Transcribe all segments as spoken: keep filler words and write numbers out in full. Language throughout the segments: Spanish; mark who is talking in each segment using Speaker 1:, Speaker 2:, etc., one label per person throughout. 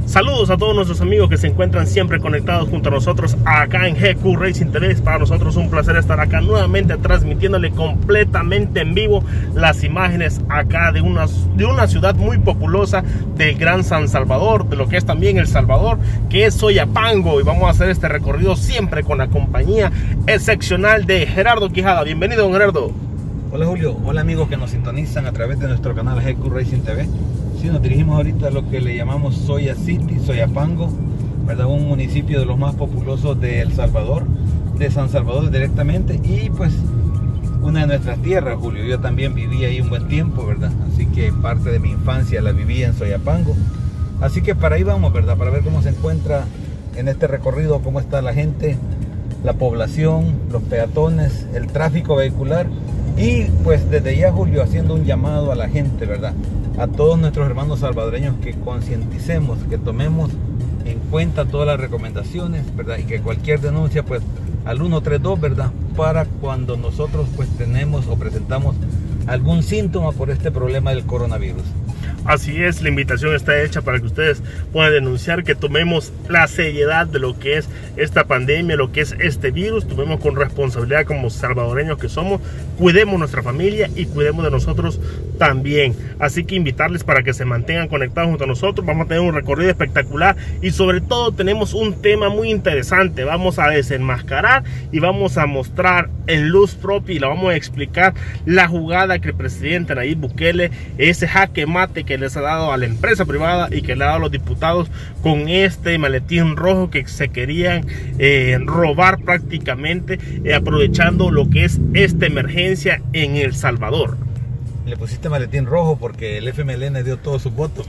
Speaker 1: Saludos a todos nuestros amigos que se encuentran siempre conectados junto a nosotros acá en G Q Racing T V. Es para nosotros un placer estar acá nuevamente transmitiéndole completamente en vivo las imágenes acá de una, de una ciudad muy populosa del Gran San Salvador, de lo que es también El Salvador, que es Soyapango. Y vamos a hacer este recorrido siempre con la compañía excepcional de Gerardo Quijada. Bienvenido, don Gerardo.
Speaker 2: Hola Julio, hola amigos que nos sintonizan a través de nuestro canal G Q Racing T V. Sí, nos dirigimos ahorita a lo que le llamamos Soya City, Soyapango, ¿verdad? Un municipio de los más populosos de El Salvador, de San Salvador directamente, y pues una de nuestras tierras, Julio. Yo también viví ahí un buen tiempo, ¿verdad? Así que parte de mi infancia la viví en Soyapango. Así que para ahí vamos, ¿verdad? Para ver cómo se encuentra en este recorrido, cómo está la gente, la población, los peatones, el tráfico vehicular. Y pues desde ya, Julio, haciendo un llamado a la gente, ¿verdad? A todos nuestros hermanos salvadoreños que concienticemos, que tomemos en cuenta todas las recomendaciones, ¿verdad? Y que cualquier denuncia, pues, al ciento treinta y dos, ¿verdad? Para cuando nosotros, pues, tenemos o presentamos algún síntoma por este problema del coronavirus.
Speaker 1: Así es, la invitación está hecha para que ustedes puedan denunciar, que tomemos la seriedad de lo que es esta pandemia, lo que es este virus, tomemos con responsabilidad como salvadoreños que somos, cuidemos nuestra familia y cuidemos de nosotros también. Así que invitarles para que se mantengan conectados junto a nosotros. Vamos a tener un recorrido espectacular y sobre todo tenemos un tema muy interesante. Vamos a desenmascarar y vamos a mostrar en luz propia y la vamos a explicar la jugada que el presidente Nayib Bukele, ese jaque mate que les ha dado a la empresa privada y que le ha dado a los diputados con este maletín rojo que se querían eh, robar prácticamente, eh, aprovechando lo que es esta emergencia en El Salvador.
Speaker 2: Le pusiste maletín rojo porque el F M L N dio todos sus votos.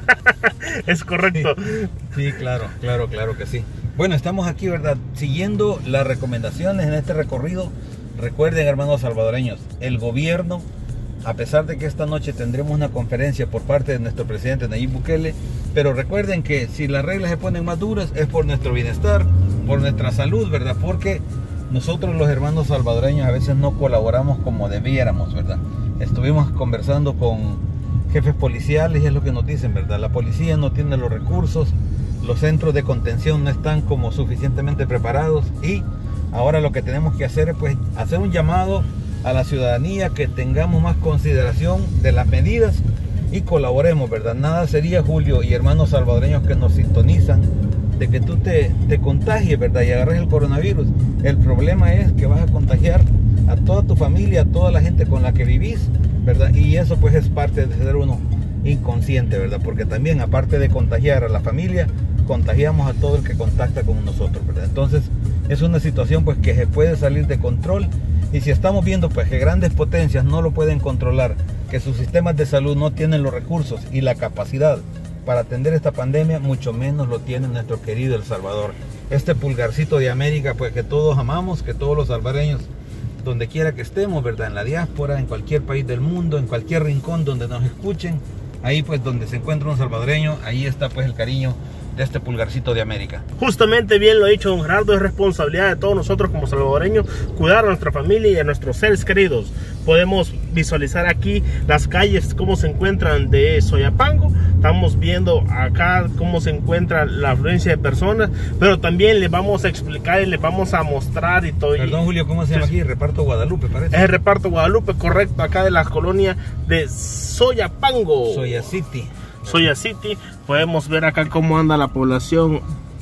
Speaker 1: Es correcto.
Speaker 2: Sí, sí, claro, claro, claro que sí. Bueno, estamos aquí, ¿verdad? Siguiendo las recomendaciones en este recorrido. Recuerden, hermanos salvadoreños, el gobierno, a pesar de que esta noche tendremos una conferencia por parte de nuestro presidente Nayib Bukele, pero recuerden que si las reglas se ponen más duras es por nuestro bienestar, por nuestra salud, ¿verdad? Porque nosotros los hermanos salvadoreños a veces no colaboramos como debiéramos, ¿verdad? Estuvimos conversando con jefes policiales y es lo que nos dicen, ¿verdad? La policía no tiene los recursos, los centros de contención no están como suficientemente preparados y ahora lo que tenemos que hacer es pues hacer un llamado a la ciudadanía, que tengamos más consideración de las medidas y colaboremos, ¿verdad? Nada sería, Julio y hermanos salvadoreños que nos sintonizan, de que tú te, te contagies, ¿verdad? Y agarres el coronavirus. El problema es que vas a contagiar a toda tu familia, a toda la gente con la que vivís, ¿verdad? Y eso pues es parte de ser uno inconsciente, ¿verdad? Porque también, aparte de contagiar a la familia, contagiamos a todo el que contacta con nosotros, ¿verdad? Entonces es una situación pues que se puede salir de control. Y si estamos viendo pues que grandes potencias no lo pueden controlar, que sus sistemas de salud no tienen los recursos y la capacidad para atender esta pandemia, mucho menos lo tiene nuestro querido El Salvador. Este pulgarcito de América pues que todos amamos, que todos los salvadoreños, donde quiera que estemos, ¿verdad? En la diáspora, en cualquier país del mundo, en cualquier rincón donde nos escuchen, ahí pues donde se encuentra un salvadoreño, ahí está pues el cariño de este pulgarcito de América.
Speaker 1: Justamente bien lo ha dicho don Gerardo, es responsabilidad de todos nosotros como salvadoreños cuidar a nuestra familia y a nuestros seres queridos. Podemos visualizar aquí las calles cómo se encuentran de Soyapango. Estamos viendo acá cómo se encuentra la afluencia de personas, pero también les vamos a explicar y les vamos a mostrar y todo.
Speaker 2: Perdón, Julio, ¿cómo se llama aquí? Reparto Guadalupe, parece.
Speaker 1: Es el Reparto Guadalupe, correcto, acá de la colonia de Soyapango.
Speaker 2: Soya City.
Speaker 1: Soya City. Podemos ver acá cómo anda la población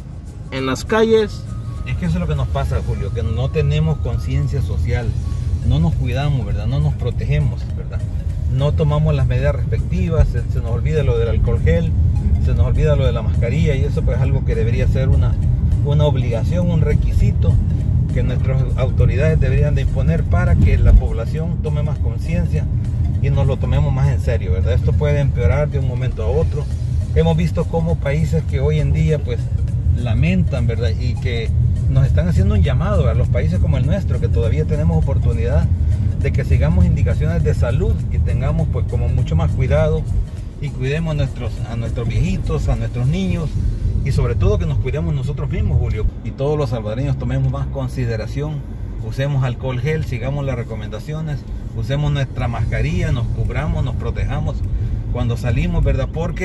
Speaker 1: en las calles.
Speaker 2: Es que eso es lo que nos pasa, Julio, que no tenemos conciencia social, no nos cuidamos, ¿verdad? No nos protegemos, ¿verdad? No tomamos las medidas respectivas, se, se nos olvida lo del alcohol gel, se nos olvida lo de la mascarilla, y eso pues es algo que debería ser una, una obligación, un requisito que nuestras autoridades deberían de imponer para que la población tome más conciencia y nos lo tomemos más en serio, ¿verdad? Esto puede empeorar de un momento a otro. Hemos visto cómo países que hoy en día pues lamentan, ¿verdad? Y que nos están haciendo un llamado a los países como el nuestro, que todavía tenemos oportunidad de que sigamos indicaciones de salud y tengamos pues como mucho más cuidado y cuidemos a nuestros, a nuestros viejitos, a nuestros niños y sobre todo que nos cuidemos nosotros mismos, Julio. Y todos los salvadoreños tomemos más consideración, usemos alcohol gel, sigamos las recomendaciones, usemos nuestra mascarilla, nos cubramos, nos protejamos cuando salimos, ¿verdad? Porque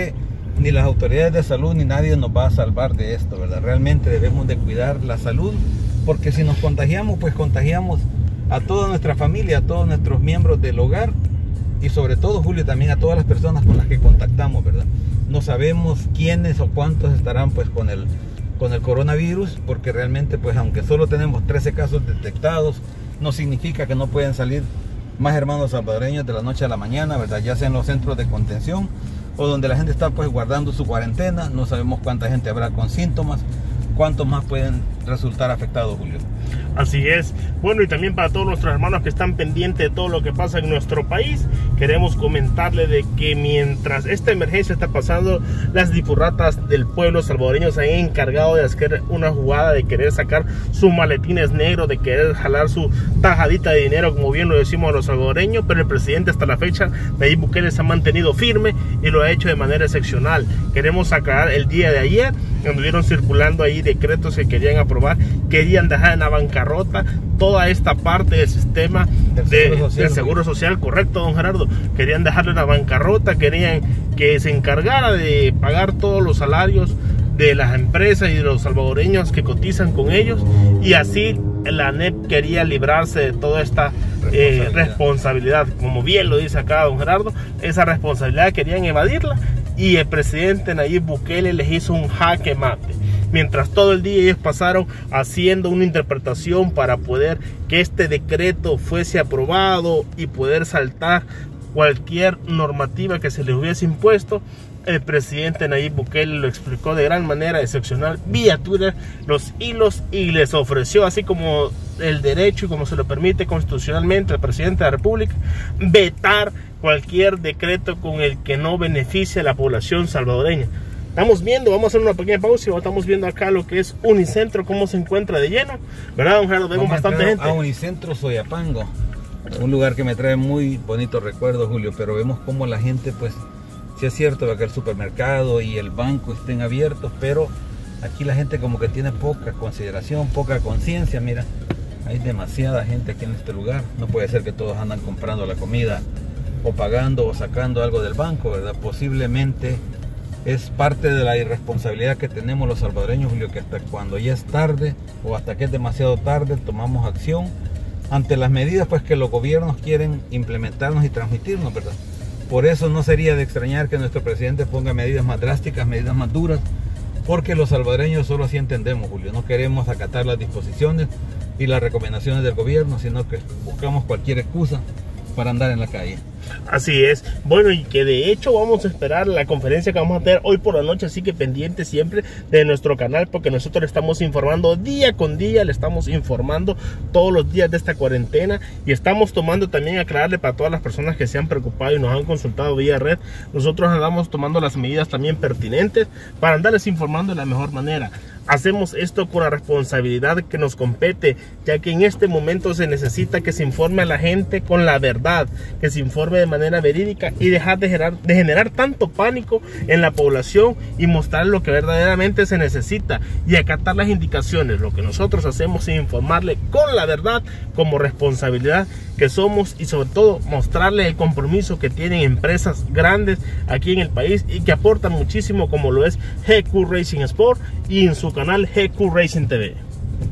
Speaker 2: ni las autoridades de salud ni nadie nos va a salvar de esto, ¿verdad? Realmente debemos de cuidar la salud, porque si nos contagiamos, pues contagiamos a toda nuestra familia, a todos nuestros miembros del hogar y sobre todo, Julio, también a todas las personas con las que contactamos, ¿verdad? No sabemos quiénes o cuántos estarán pues con el, con el coronavirus, porque realmente pues aunque solo tenemos trece casos detectados, no significa que no pueden salir más hermanos salvadoreños de la noche a la mañana, ¿verdad? Ya sea en los centros de contención o donde la gente está pues guardando su cuarentena. No sabemos cuánta gente habrá con síntomas, cuántos más pueden resultar afectados, Julio.
Speaker 1: Así es. Bueno, y también para todos nuestros hermanos que están pendientes de todo lo que pasa en nuestro país, queremos comentarle de que mientras esta emergencia está pasando, las dipurratas del pueblo salvadoreño se han encargado de hacer una jugada de querer sacar sus maletines negros, de querer jalar su tajadita de dinero, como bien lo decimos a los salvadoreños, pero el presidente hasta la fecha, Nayib Bukele, se ha mantenido firme y lo ha hecho de manera excepcional. Queremos aclarar, el día de ayer anduvieron circulando ahí decretos que querían aprobar, querían dejar en la bancarrota toda esta parte del sistema del, de, seguro, social, del seguro social, correcto, don Gerardo. Querían dejarle en la bancarrota, querían que se encargara de pagar todos los salarios de las empresas y de los salvadoreños que cotizan con ellos, y así la A N E P quería librarse de toda esta responsabilidad. Eh, responsabilidad, como bien lo dice acá don Gerardo, esa responsabilidad querían evadirla, y el presidente Nayib Bukele les hizo un jaque mate. Mientras todo el día ellos pasaron haciendo una interpretación para poder que este decreto fuese aprobado y poder saltar cualquier normativa que se les hubiese impuesto, el presidente Nayib Bukele lo explicó de gran manera excepcional vía Twitter, los hilos, y les ofreció, así como el derecho y como se lo permite constitucionalmente al presidente de la República, vetar cualquier decreto con el que no beneficie a la población salvadoreña. Estamos viendo, vamos a hacer una pequeña pausa y estamos viendo acá lo que es Unicentro, cómo se encuentra de lleno, ¿verdad, don Gerardo? Vemos bastante gente.
Speaker 2: A Unicentro Soyapango, un lugar que me trae muy bonitos recuerdos, Julio, pero vemos cómo la gente, pues, sí es cierto que el supermercado y el banco estén abiertos, pero aquí la gente como que tiene poca consideración, poca conciencia. Mira, hay demasiada gente aquí en este lugar, no puede ser que todos andan comprando la comida o pagando o sacando algo del banco, ¿verdad? Posiblemente es parte de la irresponsabilidad que tenemos los salvadoreños, Julio, que hasta cuando ya es tarde o hasta que es demasiado tarde tomamos acción ante las medidas pues que los gobiernos quieren implementarnos y transmitirnos, ¿verdad? Por eso no sería de extrañar que nuestro presidente ponga medidas más drásticas, medidas más duras, porque los salvadoreños solo así entendemos, Julio. No queremos acatar las disposiciones y las recomendaciones del gobierno, sino que buscamos cualquier excusa para andar en la calle.
Speaker 1: Así es. Bueno, y que de hecho vamos a esperar la conferencia que vamos a tener hoy por la noche, así que pendiente siempre de nuestro canal, porque nosotros le estamos informando día con día, le estamos informando todos los días de esta cuarentena, y estamos tomando también, aclararle para todas las personas que se han preocupado y nos han consultado vía red, nosotros andamos tomando las medidas también pertinentes para andarles informando de la mejor manera. Hacemos esto con la responsabilidad que nos compete, ya que en este momento se necesita que se informe a la gente con la verdad, que se informe de manera verídica y dejar de generar, de generar tanto pánico en la población y mostrar lo que verdaderamente se necesita y acatar las indicaciones. Lo que nosotros hacemos es informarle con la verdad como responsabilidad que somos, y sobre todo mostrarle el compromiso que tienen empresas grandes aquí en el país y que aportan muchísimo, como lo es G Q Racing Sport y en su canal G Q Racing T V.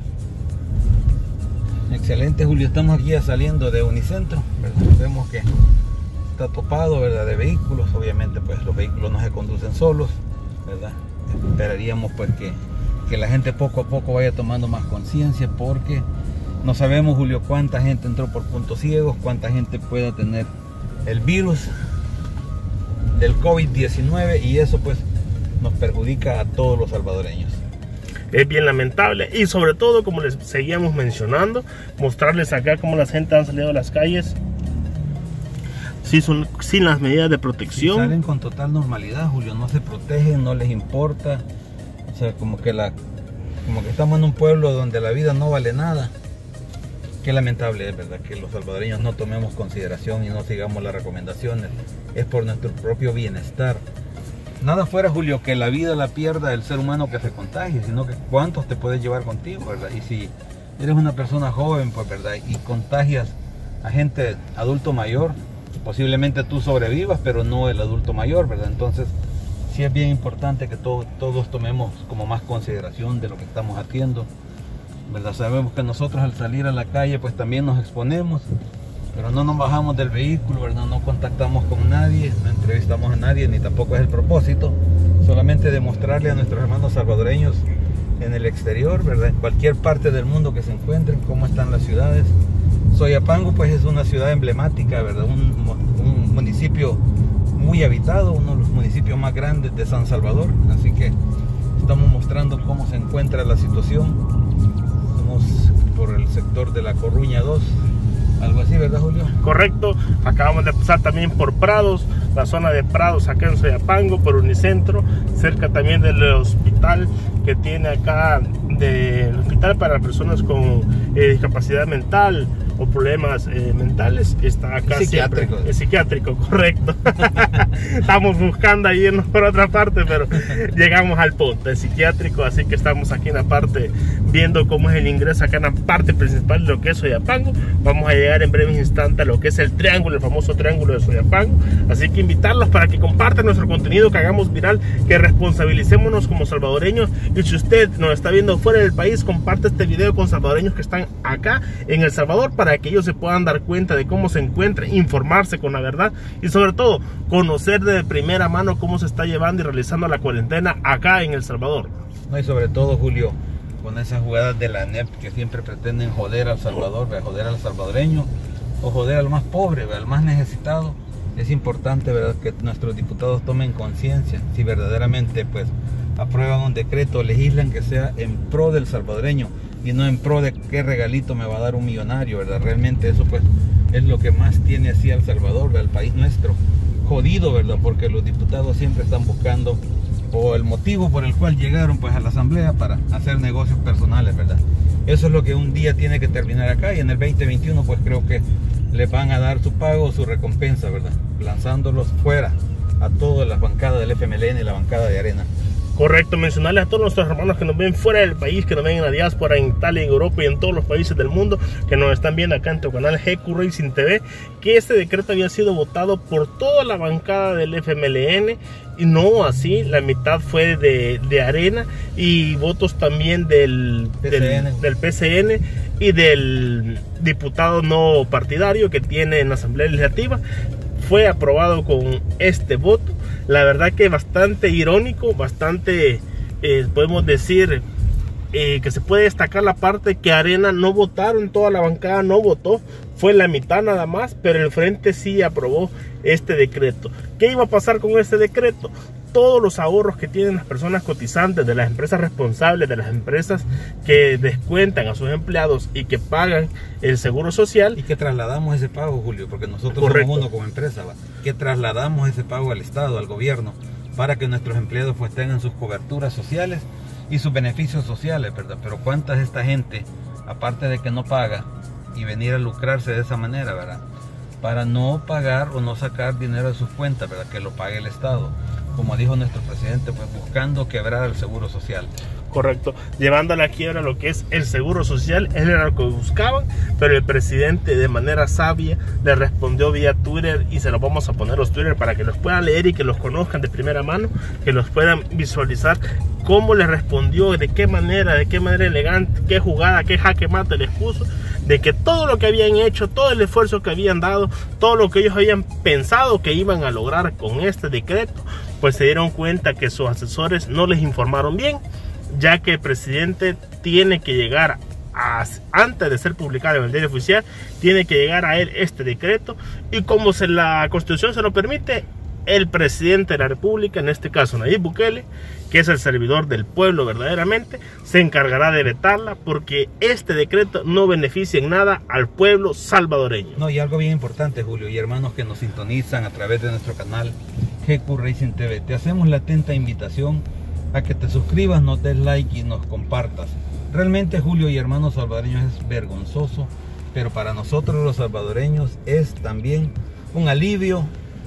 Speaker 2: Excelente, Julio. Estamos aquí ya saliendo de Unicentro, ¿verdad? Vemos que está topado, ¿verdad?, de vehículos. Obviamente pues los vehículos no se conducen solos, ¿verdad? Esperaríamos pues que, que la gente poco a poco vaya tomando más conciencia, porque no sabemos, Julio, cuánta gente entró por puntos ciegos, cuánta gente pueda tener el virus del COVID diecinueve, y eso pues nos perjudica a todos los salvadoreños.
Speaker 1: Es bien lamentable, y sobre todo, como les seguíamos mencionando, mostrarles acá cómo la gente han salido a las calles sí, son, sin las medidas de protección.
Speaker 2: Sí, salen con total normalidad, Julio, no se protegen, no les importa. O sea, como que, la, como que estamos en un pueblo donde la vida no vale nada. Qué lamentable es, ¿verdad?, que los salvadoreños no tomemos consideración y no sigamos las recomendaciones. Es por nuestro propio bienestar. Nada fuera, Julio, que la vida la pierda el ser humano que se contagie, sino que cuántos te puedes llevar contigo, ¿verdad? Y si eres una persona joven, pues, ¿verdad?, y contagias a gente adulto mayor, posiblemente tú sobrevivas, pero no el adulto mayor, ¿verdad? Entonces, sí es bien importante que to todos tomemos como más consideración de lo que estamos haciendo, ¿verdad? Sabemos que nosotros al salir a la calle pues también nos exponemos, pero no nos bajamos del vehículo, ¿verdad? No contactamos con nadie, no entrevistamos a nadie, ni tampoco es el propósito, solamente demostrarle a nuestros hermanos salvadoreños en el exterior, ¿verdad? En cualquier parte del mundo que se encuentren, cómo están las ciudades. Soyapango pues es una ciudad emblemática, ¿verdad? Un, un municipio muy habitado, uno de los municipios más grandes de San Salvador, así que estamos mostrando cómo se encuentra la situación. Estamos por el sector de la Corruña dos, algo así, ¿verdad, Julio?
Speaker 1: Correcto, acabamos de pasar también por Prados, la zona de Prados acá en Soyapango, por Unicentro, cerca también del hospital que tiene acá, del hospital para personas con eh, discapacidad mental o problemas eh, mentales, está acá
Speaker 2: psiquiátrico.
Speaker 1: siempre. Es psiquiátrico, correcto. Estamos buscando ahí irnos por otra parte, pero llegamos al punto, es psiquiátrico, así que estamos aquí en la parte, viendo cómo es el ingreso acá en la parte principal de lo que es Soyapango. Vamos a llegar en breves instantes a lo que es el triángulo, el famoso triángulo de Soyapango, así que invitarlos para que compartan nuestro contenido, que hagamos viral, que responsabilicémonos como salvadoreños. Y si usted nos está viendo fuera del país, comparte este video con salvadoreños que están acá en El Salvador, para que ellos se puedan dar cuenta de cómo se encuentra, informarse con la verdad y sobre todo conocer de primera mano cómo se está llevando y realizando la cuarentena acá en El Salvador.
Speaker 2: No, y sobre todo, Julio, con esas jugadas de la N E P que siempre pretenden joder al Salvador, joder al salvadoreño o joder al más pobre, al más necesitado, es importante, ¿verdad?, que nuestros diputados tomen conciencia si verdaderamente pues aprueban un decreto, legislan, que sea en pro del salvadoreño y no en pro de qué regalito me va a dar un millonario, ¿verdad? Realmente eso pues es lo que más tiene así al Salvador, ¿verdad?, el país nuestro jodido, ¿verdad? Porque los diputados siempre están buscando, o el motivo por el cual llegaron pues a la asamblea, para hacer negocios personales, ¿verdad? Eso es lo que un día tiene que terminar acá, y en el veinte veintiuno pues creo que les van a dar su pago, su recompensa, ¿verdad?, lanzándolos fuera a todas las bancadas del F M L N y la bancada de Arena.
Speaker 1: Correcto, mencionarles a todos nuestros hermanos que nos ven fuera del país, que nos ven en la diáspora, en Italia, en Europa y en todos los países del mundo, que nos están viendo acá en tu canal G Q Racing T V, que este decreto había sido votado por toda la bancada del F M L N, y no así, la mitad fue de, de Arena, y votos también del P C N. Del, del P C N y del diputado no partidario que tiene en la Asamblea Legislativa. Fue aprobado con este voto. La verdad que bastante irónico, bastante, eh, podemos decir, eh, que se puede destacar la parte que Arena no votaron, toda la bancada no votó, fue la mitad nada más, pero el Frente sí aprobó este decreto. ¿Qué iba a pasar con este decreto? Todos los ahorros que tienen las personas cotizantes, de las empresas responsables, de las empresas que descuentan a sus empleados y que pagan el seguro social.
Speaker 2: Y que trasladamos ese pago, Julio, porque nosotros
Speaker 1: Correcto.
Speaker 2: somos uno como empresa, ¿va? Que trasladamos ese pago al Estado, al gobierno, para que nuestros empleados pues tengan sus coberturas sociales y sus beneficios sociales, ¿verdad? Pero ¿cuánta es esta gente, aparte de que no paga y venir a lucrarse de esa manera, ¿verdad?, para no pagar o no sacar dinero de sus cuentas, ¿verdad?, que lo pague el Estado? Como dijo nuestro presidente, pues buscando quebrar el seguro social.
Speaker 1: Correcto, llevando a la quiebra lo que es el seguro social, él era lo que buscaban, pero el presidente de manera sabia le respondió vía Twitter, y se los vamos a poner los Twitter para que los puedan leer y que los conozcan de primera mano, que los puedan visualizar cómo le respondió, de qué manera, de qué manera elegante, qué jugada, qué jaque mate les puso, de que todo lo que habían hecho, todo el esfuerzo que habían dado, todo lo que ellos habían pensado que iban a lograr con este decreto, pues se dieron cuenta que sus asesores no les informaron bien, ya que el presidente tiene que llegar a, antes de ser publicado en el diario oficial, tiene que llegar a él este decreto, y como se, la Constitución se lo permite, el presidente de la República, en este caso Nayib Bukele, que es el servidor del pueblo verdaderamente, se encargará de vetarla, porque este decreto no beneficia en nada al pueblo salvadoreño.
Speaker 2: No, y algo bien importante, Julio, y hermanos que nos sintonizan a través de nuestro canal G Q Racing T V, te hacemos la atenta invitación a que te suscribas, nos des like y nos compartas. Realmente, Julio y hermanos salvadoreños, es vergonzoso, pero para nosotros los salvadoreños es también un alivio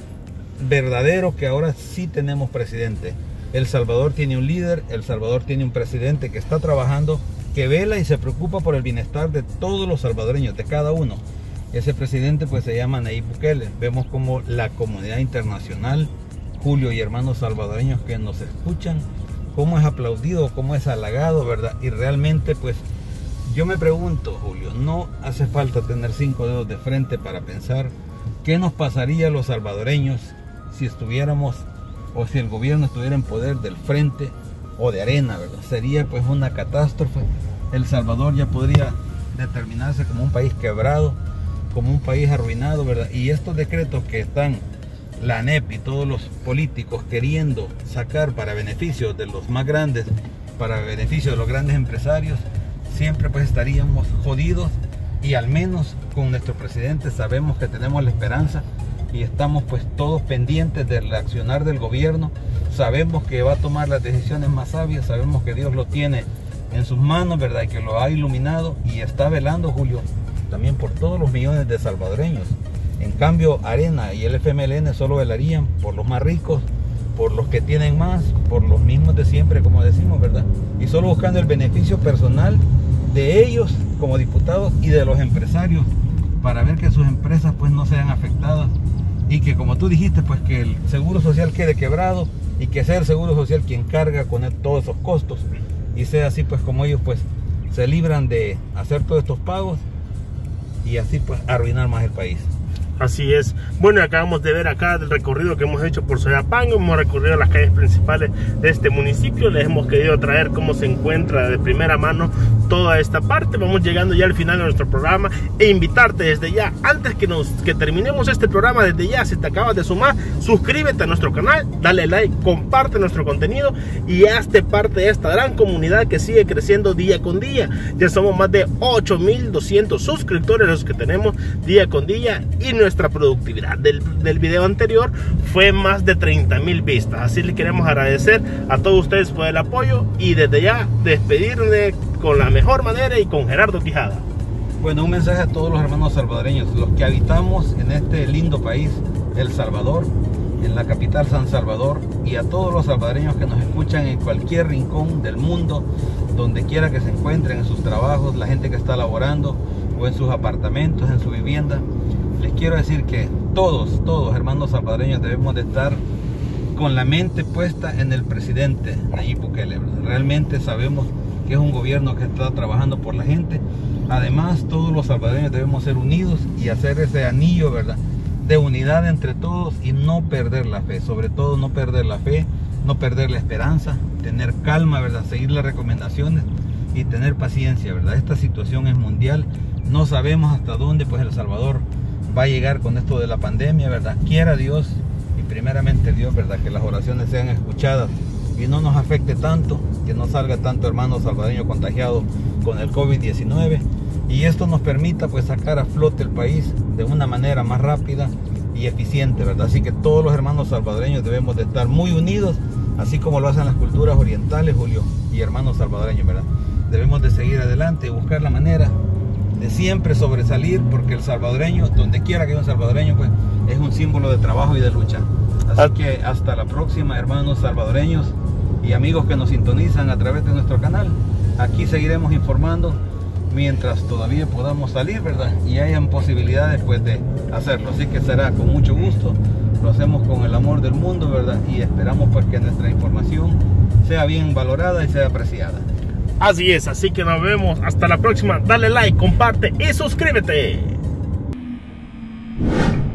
Speaker 2: verdadero que ahora sí tenemos presidente. El Salvador tiene un líder, El Salvador tiene un presidente que está trabajando, que vela y se preocupa por el bienestar de todos los salvadoreños, de cada uno. Ese presidente pues se llama Nayib Bukele. Vemos como la comunidad internacional Julio y hermanos salvadoreños que nos escuchan, cómo es aplaudido, cómo es halagado, ¿verdad? Y realmente pues yo me pregunto, Julio, no hace falta tener cinco dedos de frente para pensar qué nos pasaría a los salvadoreños si estuviéramos o si el gobierno estuviera en poder del frente o de arena, ¿verdad? Sería pues una catástrofe. El Salvador ya podría determinarse como un país quebrado, como un país arruinado, ¿verdad? Y estos decretos que están la A N E P y todos los políticos queriendo sacar para beneficio de los más grandes, para beneficio de los grandes empresarios, siempre pues estaríamos jodidos. Y al menos con nuestro presidente sabemos que tenemos la esperanza y estamos pues todos pendientes del accionar del gobierno. Sabemos que va a tomar las decisiones más sabias, sabemos que Dios lo tiene en sus manos, ¿verdad? Y que lo ha iluminado y está velando, Julio, también por todos los millones de salvadoreños. En cambio, Arena y el F M L N solo velarían por los más ricos, por los que tienen más, por los mismos de siempre, como decimos, ¿verdad? Y solo buscando el beneficio personal de ellos como diputados y de los empresarios para ver que sus empresas pues no sean afectadas y que, como tú dijiste, pues que el Seguro Social quede quebrado y que sea el Seguro Social quien carga con él todos esos costos y sea así pues como ellos pues se libran de hacer todos estos pagos y así pues arruinar más el país.
Speaker 1: Así es. Bueno, acabamos de ver acá el recorrido que hemos hecho por Soyapango. Hemos recorrido las calles principales de este municipio. Les hemos querido traer cómo se encuentra de primera mano toda esta parte. Vamos llegando ya al final de nuestro programa e invitarte desde ya, antes que, nos, que terminemos este programa, desde ya, si te acabas de sumar, suscríbete a nuestro canal, dale like, comparte nuestro contenido y hazte parte de esta gran comunidad que sigue creciendo día con día. Ya somos más de ocho mil doscientos suscriptores los que tenemos día con día y nuestra productividad del, del video anterior fue más de treinta mil vistas. Así le queremos agradecer a todos ustedes por el apoyo y desde ya despedirme con la mejor manera y con Gerardo Quijada.
Speaker 2: Bueno, un mensaje a todos los hermanos salvadoreños, los que habitamos en este lindo país, El Salvador, en la capital San Salvador, y a todos los salvadoreños que nos escuchan en cualquier rincón del mundo, donde quiera que se encuentren, en sus trabajos, la gente que está laborando o en sus apartamentos, en su vivienda. Les quiero decir que todos, todos hermanos salvadoreños debemos de estar con la mente puesta en el presidente Nayib Bukele. Realmente sabemos que es un gobierno que está trabajando por la gente. Además, todos los salvadoreños debemos ser unidos y hacer ese anillo, ¿verdad?, de unidad entre todos y no perder la fe. Sobre todo no perder la fe, no perder la esperanza, tener calma, ¿verdad?, seguir las recomendaciones y tener paciencia, ¿verdad? Esta situación es mundial. No sabemos hasta dónde pues El Salvador va a llegar con esto de la pandemia, ¿verdad? Quiera Dios y primeramente Dios, ¿verdad?, que las oraciones sean escuchadas y no nos afecte tanto, que no salga tanto hermano salvadoreño contagiado con el COVID diecinueve y esto nos permita pues sacar a flote el país de una manera más rápida y eficiente, ¿verdad? Así que todos los hermanos salvadoreños debemos de estar muy unidos, así como lo hacen las culturas orientales, Julio, y hermanos salvadoreños, ¿verdad? Debemos de seguir adelante y buscar la manera de siempre sobresalir, porque el salvadoreño, donde quiera que haya un salvadoreño, pues es un símbolo de trabajo y de lucha. Así que hasta la próxima, hermanos salvadoreños y amigos que nos sintonizan a través de nuestro canal. Aquí seguiremos informando mientras todavía podamos salir, ¿verdad?, y hayan posibilidades pues de hacerlo. Así que será con mucho gusto, lo hacemos con el amor del mundo, ¿verdad?, y esperamos pues que nuestra información sea bien valorada y sea apreciada.
Speaker 1: Así es, así que nos vemos hasta la próxima. Dale like, comparte y suscríbete.